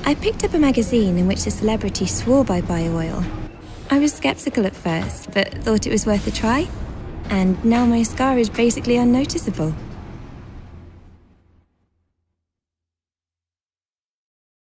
I picked up a magazine in which a celebrity swore by bio-oil. I was skeptical at first, but thought it was worth a try. And now my scar is basically unnoticeable.